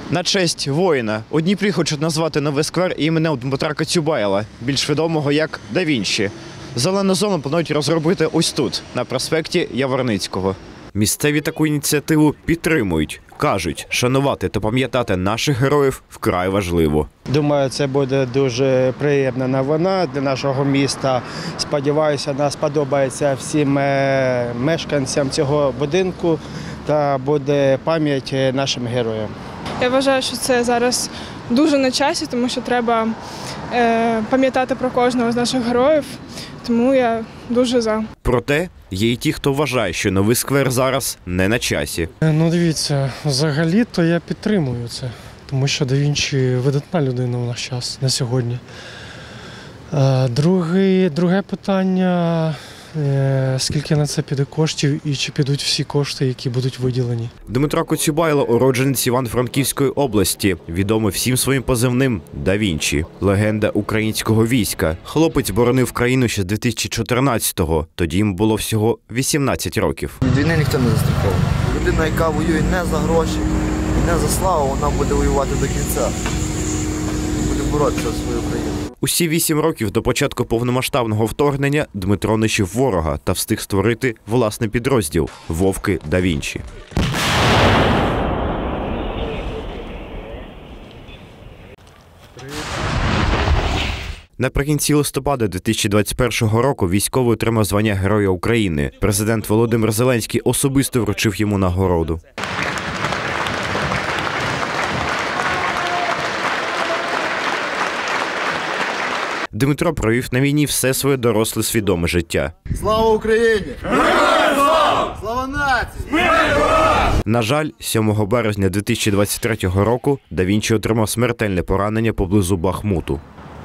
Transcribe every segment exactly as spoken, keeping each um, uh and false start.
На честь воїна у Дніпрі хочуть назвати новий сквер іменем Дмитра Коцюбайла, більш відомого як Да Вінчі. Зелену зону планують розробити ось тут, на проспекті Яворницького. Місцеві таку ініціативу підтримують. Кажуть, шанувати та пам'ятати наших героїв вкрай важливо. Думаю, це буде дуже приємна новина для нашого міста. Сподіваюся, вона сподобається всім мешканцям цього будинку та буде пам'ять нашим героям. Я вважаю, що це зараз дуже на часі, тому що треба е, пам'ятати про кожного з наших героїв, тому я дуже за. Проте є й ті, хто вважає, що новий сквер зараз не на часі. Ну дивіться, взагалі-то я підтримую це, тому що Да Вінчі видатна людина в наш час, на сьогодні. Друге, друге питання – скільки на це піде коштів і чи підуть всі кошти, які будуть виділені. Дмитро Коцюбайло – уродженець Івано-Франківської області, відомий всім своїм позивним Да Вінчі. Легенда українського війська. Хлопець боронив країну ще з дві тисячі чотирнадцятого, тоді йому було всього вісімнадцять років. Від війни ніхто не застрахований. Людина, яка воює не за гроші, не за славу, вона буде воювати до кінця. Буде боротися за свою країну. Усі вісім років до початку повномасштабного вторгнення Дмитро нищив ворога та встиг створити власний підрозділ – Вовки Да Вінчі. Наприкінці листопада дві тисячі двадцять першого року військовий отримав звання Героя України. Президент Володимир Зеленський особисто вручив йому нагороду. Дмитро провів на війні все своє доросле свідоме життя. Слава Україні! Героям слава! Слава нації! На жаль, сьомого березня дві тисячі двадцять третього року Да Вінчі отримав смертельне поранення поблизу Бахмуту.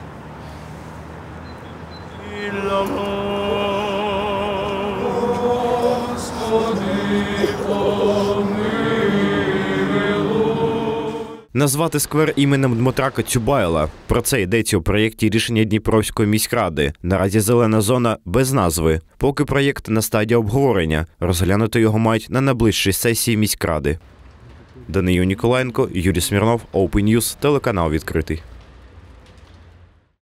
Назвати сквер іменем Дмитра Коцюбайла. Про це йдеться у проєкті рішення Дніпровської міськради. Наразі зелена зона без назви. Поки проєкт на стадії обговорення. Розглянути його мають на найближчій сесії міськради. Даниїл Ніколаєнко, Юрій Смірнов, Open News, телеканал «Відкритий».